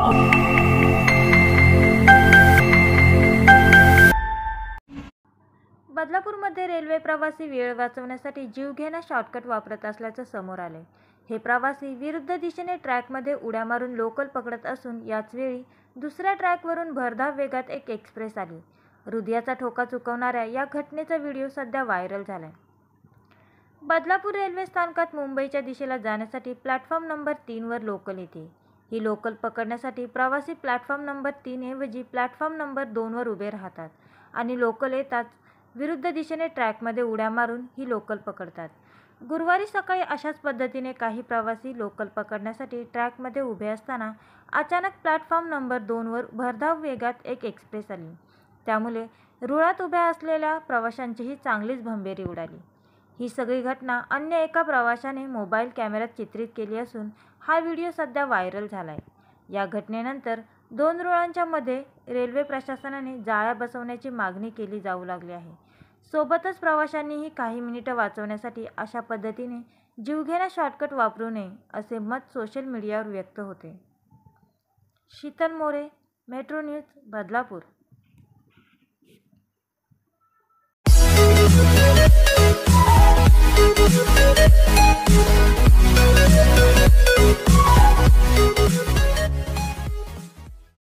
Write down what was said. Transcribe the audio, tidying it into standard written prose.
बदलापूरमध्ये railway प्रवासी वेळ वाचवण्यासाठी जीवघेणा शॉर्टकट वापरत असल्याचं समोर आलंय। हे प्रवासी विरुद्ध दिशेने ट्रॅकमध्ये उड्या मारून लोकल पकडत असून याच वेळी दुसऱ्या ट्रॅकवरून भरधाव वेगात एक एक्सप्रेस आली। हृदयाचा ठोका चुकवणाऱ्या या घटनेचा व्हिडिओ सध्या व्हायरल झालाय। बदलापूर रेल्वे स्थानकात मुंबईच्या दिशेला जाण्यासाठी प्लॅटफॉर्म नंबर 3 वर लोकल येते। ही लोकल पकडण्यासाठी प्रवासी प्लॅटफॉर्म नंबर 3 ऐवजी प्लॅटफॉर्म नंबर 2 वर उभे राहतात आणि लोकल येताच विरुद्ध दिशेने ट्रॅकमध्ये उड्या मारून ही लोकल पकडतात। गुरुवारी सकाळी अशाच पद्धतीने काही प्रवासी लोकल पकडण्यासाठी ट्रॅकमध्ये उभे असताना अचानक प्लॅटफॉर्म नंबर 2 वर भरधाव वेगात एक एक्सप्रेस आली। त्यामुळे रुळात उभ्या असलेल्या प्रवाशांचीही चांगलीच भंबेरी उडाली। ही सगळी घटना अन्य एका प्रवाशाने मोबाईल कॅमेऱ्यात चित्रित केली असून हा व्हिडिओ सध्या व्हायरल झालाय। या घटनेनंतर 2 रुळांच्या मध्ये रेल्वे प्रशासनाने जाळ्या बसवण्याची मागणी केली जाऊ लागली आहे। सोबतच प्रवाशांनीही काही मिनिटं वाचवण्यासाठी अशा पद्धतीने जीवघेणा शॉर्टकट वापरू नये असे मत सोशल मीडियावर व्यक्त होते। Shital More, metro news, Badlapur.